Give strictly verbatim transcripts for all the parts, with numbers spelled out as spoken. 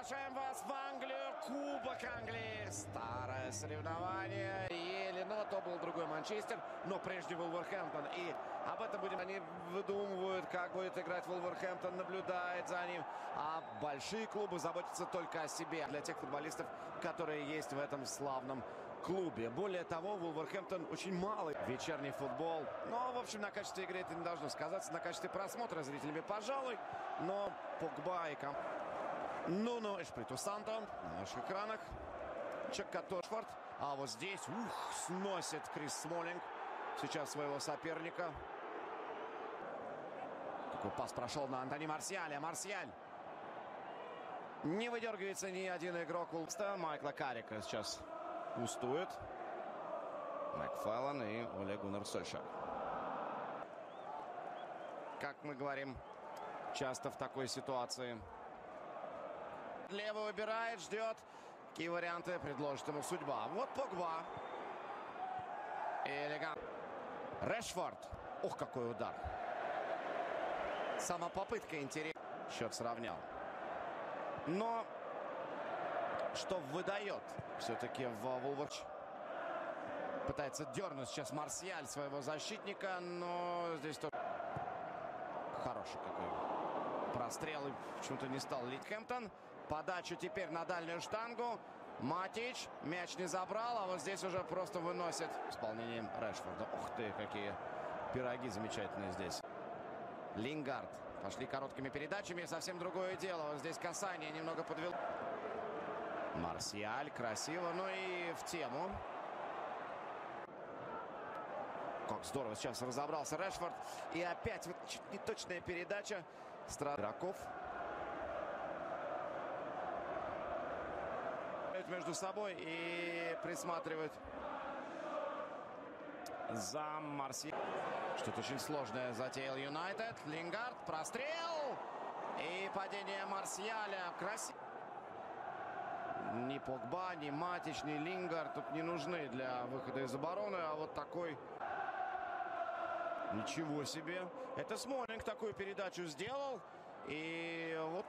приглашаем вас в Англию. Кубок Англии. Старое соревнование. Еле, но то был другой Манчестер, но прежде Вулверхэмптон. И об этом будем. Они выдумывают, как будет играть Вулверхэмптон, наблюдает за ним. А большие клубы заботятся только о себе. Для тех футболистов, которые есть в этом славном клубе. Более того, Вулверхэмптон очень малый. Вечерний футбол. Но, в общем, на качестве игры это не должно сказаться. На качестве просмотра зрителями, пожалуй. Но Погба и команда. Нуно Эшприту Санто на наших экранах. Чакатошфорд. А вот здесь, ух, сносит Крис Смолинг сейчас своего соперника. Какой пас прошел на Антони Марсиаля. Марсиаль. Не выдергивается ни один игрок Вулста. Майкла Каррика сейчас пустует. Макфеллон и Оле Гуннар Сольшер. Как мы говорим часто в такой ситуации. Лево выбирает, ждет. Какие варианты предложит ему судьба. Вот Погба. Элегант. Решфорд. Ох, какой удар. Сама попытка интересна. Счет сравнял. Но что выдает все-таки в Вулверч. Пытается дернуть сейчас Марсиаль своего защитника, но здесь тоже хороший какой прострел. И почему-то не стал лить Хэмптон. Подачу теперь на дальнюю штангу. Матич. Мяч не забрал, а вот здесь уже просто выносит исполнением Решфорда. Ух ты, какие пироги замечательные здесь. Лингард. Пошли короткими передачами. Совсем другое дело. Вот здесь касание немного подвел. Марсиаль. Красиво. Ну и в тему. Как здорово сейчас разобрался Решфорд. И опять вот чуть неточная передача. Страт игроков. Между собой и присматривают за Марсиаль. Что-то очень сложное затеял Юнайтед. Лингард. Прострел. И падение Марсиаля. Красиво. Ни Погба, ни Матич, ни Лингард тут не нужны для выхода из обороны. А вот такой... Ничего себе. Это Смолинг такую передачу сделал. И вот...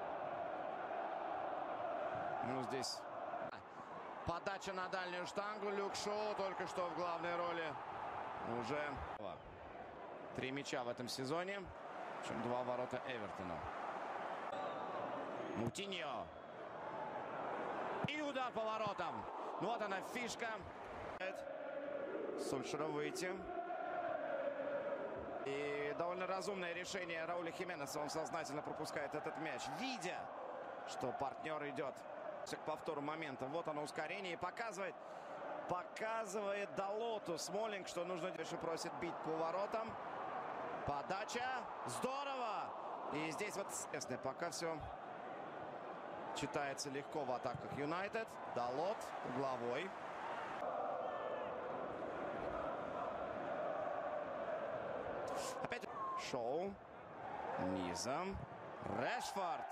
Ну, здесь... Подача на дальнюю штангу. Люк Шоу только что в главной роли. Уже три мяча в этом сезоне. Причем два ворота Эвертона. Мутиньо. И удар по воротам. Вот она фишка. Сульшера выйти. И довольно разумное решение Рауля Хименеса. Он сознательно пропускает этот мяч, видя, что партнер идет к повтору момента. Вот оно ускорение. И показывает, показывает Далоту Смолинг, что нужно дальше, просит бить по воротам. Подача. Здорово. И здесь вот, естественно, пока все читается легко в атаках Юнайтед. Далот угловой. Опять Шоу. Низом. Решфорд.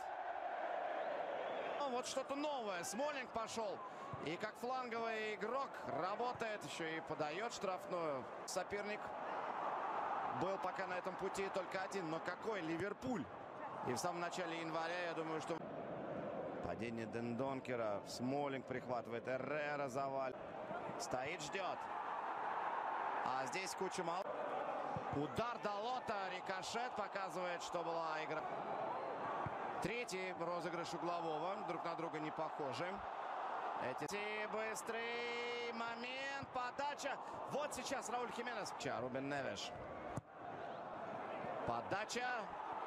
Вот что-то новое. Смолинг пошел. И как фланговый игрок работает. Еще и подает штрафную. Соперник был пока на этом пути только один. Но какой Ливерпуль. И в самом начале января, я думаю, что... Падение Дендонкера. Смолинг прихватывает. Эррера завалит. Стоит, ждет. А здесь куча мал. Удар Далота. Рикошет показывает, что была игра. Третий розыгрыш углового. Друг на друга не похожи. Эти быстрый момент. Подача. Вот сейчас Рауль Хименес. Рубен Невеш. Подача.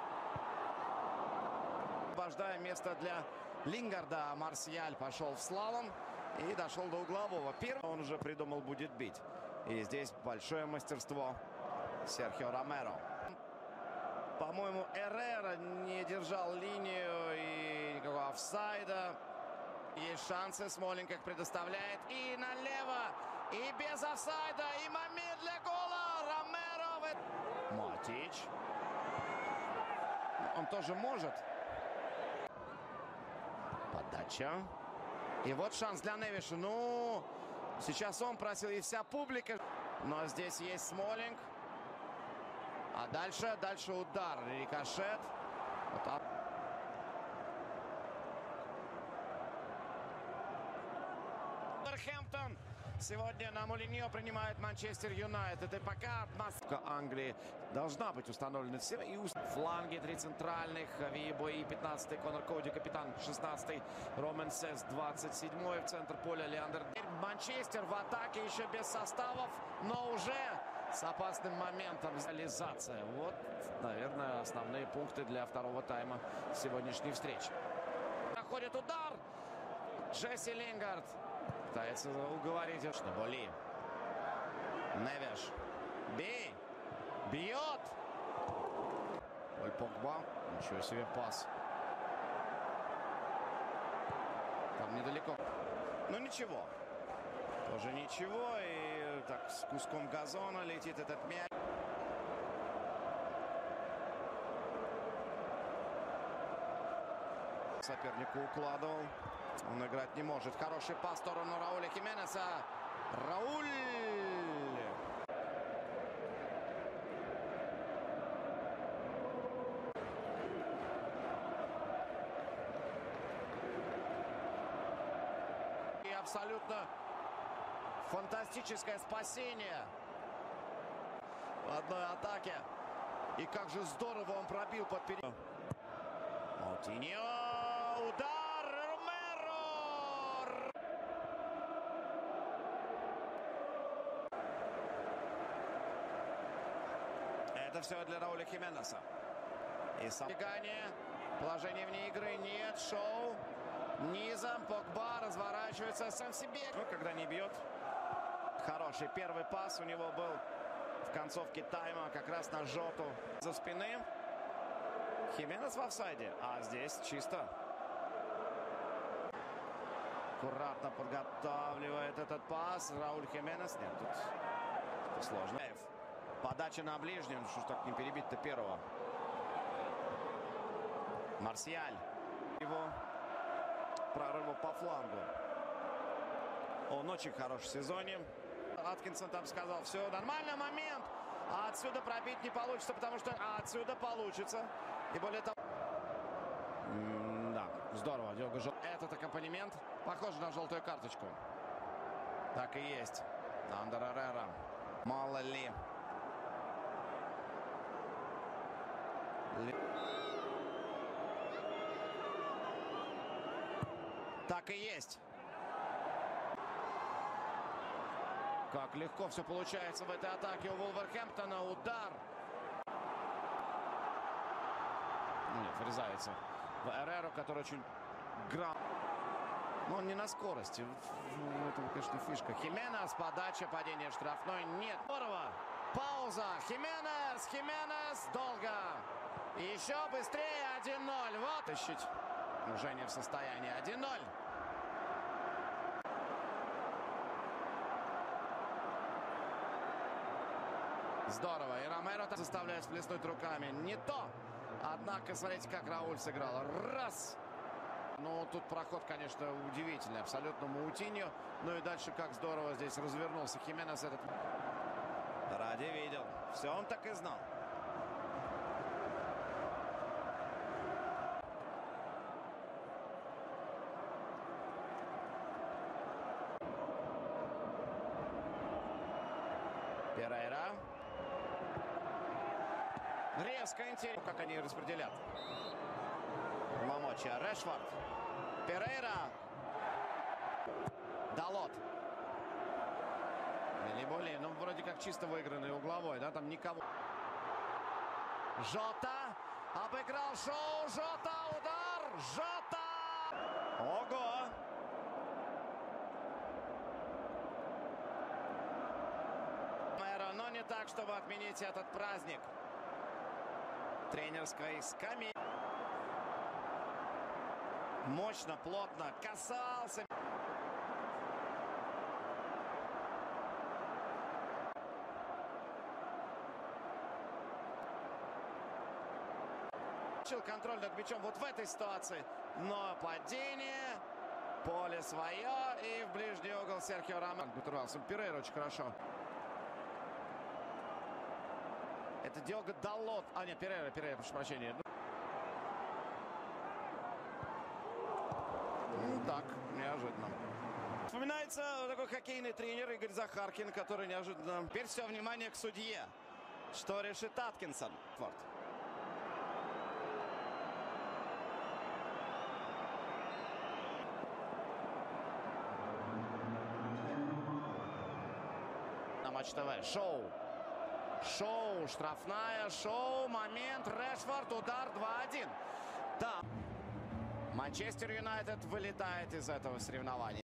Освобождая место для Лингарда. Марсиаль пошел в слалом и дошел до углового. Первый он уже придумал, будет бить. И здесь большое мастерство Серхио Ромеро. По-моему, Эррера не держал линию и никакого офсайда. Есть шансы. Смолинг их предоставляет. И налево. И без офсайда. И момент для гола. Ромеро. Матич. Он тоже может. Подача. И вот шанс для Невиша. Ну, сейчас он просил, и вся публика. Но здесь есть Смолинг. А дальше, дальше удар. Рикошет. Вот. Сегодня на Молиньо принимает Манчестер Юнайтед. И пока атмосфера Англии должна быть установлена все. И фланги три центральных. Вибо и пятнадцатый Конор Коуди, капитан шестнадцатый Роман Сес, двадцать седьмой в центр поля Леандр. Манчестер в атаке еще без составов, но уже с опасным моментом. Реализация. Вот, наверное, основные пункты для второго тайма сегодняшней встречи. Проходит удар. Джесси Лингард пытается уговорить. Боли. Невеш. Би. Бьет. Поль Погба. Ничего себе пас. Там недалеко. Ну ничего. Тоже ничего. И так с куском газона летит этот мяч. Сопернику укладывал. Он играть не может. Хороший пас в сторону Рауля Хименеса. Рауль! И абсолютно фантастическое спасение в одной атаке. И как же здорово он пробил под перед... Маутиньо! Удар! Это все для Рауля Хименеса. И сбегание. Положение вне игры нет. Шоу. Низом. Погба разворачивается сам себе. Ну, когда не бьет. Хороший первый пас у него был в концовке тайма. Как раз на Жоту. За спины. Хименес в офсайде. А здесь чисто. Аккуратно подготавливает этот пас. Рауль Хименес. Нет, тут сложно. Подача на ближнем. Что ж так не перебить-то первого? Марсиаль. Его прорыву по флангу. Он очень хорош в сезоне. Аткинсон там сказал, все нормально, момент. А отсюда пробить не получится, потому что а отсюда получится. И более того... М да, здорово. Этот аккомпанемент похож на желтую карточку. Так и есть. Андер Эррера. Мало ли. Так и есть. Как легко все получается в этой атаке у Вулверхэмптона. Удар. Нет, врезается в Эрреру, который очень грам. Но он не на скорости. В этом, конечно, фишка. Хименес, подача, падение штрафной. Нет. Здорово. Пауза. Хименес, Хименес. Долго. И еще быстрее. один ноль. Вот. Ищить. Уже не в состоянии. один ноль. Здорово. И Ромеро заставляет всплеснуть руками. Не то. Однако, смотрите, как Рауль сыграл. Раз. Ну, тут проход, конечно, удивительный. Абсолютно Маутиньо. Ну и дальше, как здорово здесь развернулся Хименес. Этот... Ради видел. Все он так и знал. Перейра. Резко интересно, как они распределят. Мамоча. Решфорд. Перейра. Далот. Или более, ну, вроде как чисто выигранный угловой, да, там никого. Жота. Обыграл Шоу. Жота. Удар. Жота. Ого. Но не так, чтобы отменить этот праздник. Тренерской скамьи. Мощно, плотно. Касался. Контроль над мячом вот в этой ситуации. Но падение. Поле свое. И в ближний угол Серхио Ромеро. Перейра очень хорошо. Это Диого Далот. А, нет, Перейра, Перейра, прошу прощения. Ну, так, неожиданно. Вспоминается такой хоккейный тренер Игорь Захаркин, который неожиданно... Теперь все внимание к судье. Что решит Аткинсон? Вот. На Матч ТВ. Шоу. Шоу. Штрафная. Шоу. Момент. Решфорд. Удар. два один. Да. Манчестер Юнайтед вылетает из этого соревнования.